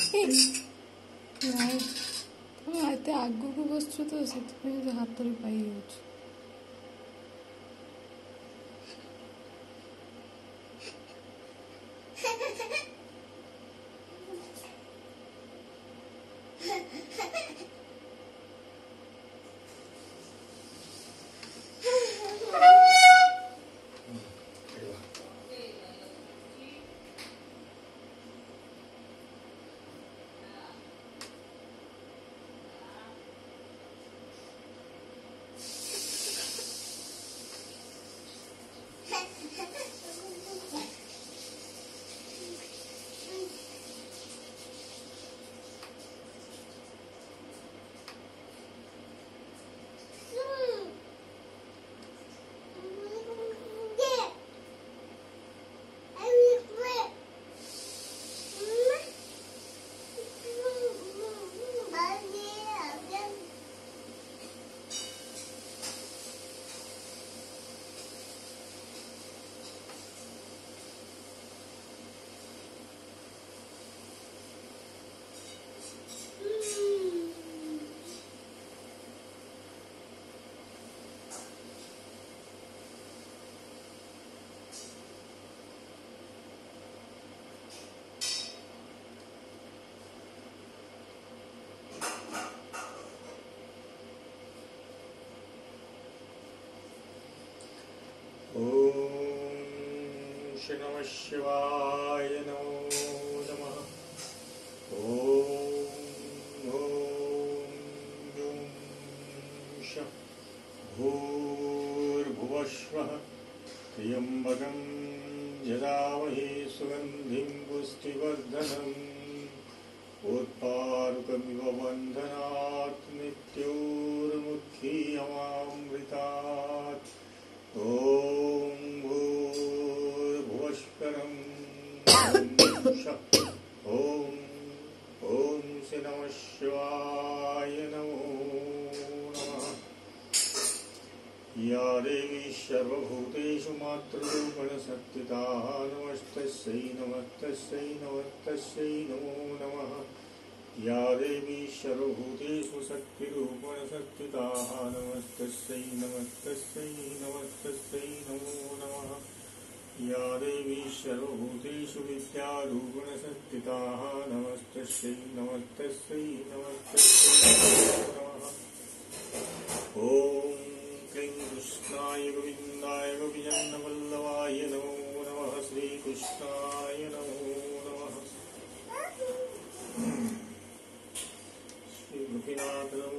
ଏତେ ଆଗକୁ ବସୁଛୁ ତ ସେଥିପାଇଁ ହାତରେ ପାଇଯାଉଛି। श्री नमः शिवाय नमो नमः। ओम शं भूर्भुवस्वः त्र्यंबकं यजामहे सुगन्धिं पुष्टिवर्धनम् उत्पारुकमिव बन्धनात् मृत्योर्मुक्षीयमामृतात्। ओम भूर्भुवस्वरं ओम श्री नमः शिवाय नमो नमः। या देवी सर्वभूतेषु मातृरूपेण संस्थिता नमस्तस्यै नमस्तस्यै नमस्तस्यै नमो नमः। या देवी सर्वभूतेषु शक्तिरूपेण संस्थिता नमस्तस्यै नमस्तस्यै नमस्तस्यै नमो नमः। या देवी सर्वभूतेषु विद्यारूपेण संस्थिता नमस्तस्यै नमस्तस्यै नमस्तस्यै नमो नमः। ओम क्लीं कृष्णाय गोविन्दाय गोपीजनवल्लभाय नमो नमः। श्रीकृष्णाय नमो नमः। श्री गोपीनाथ नमो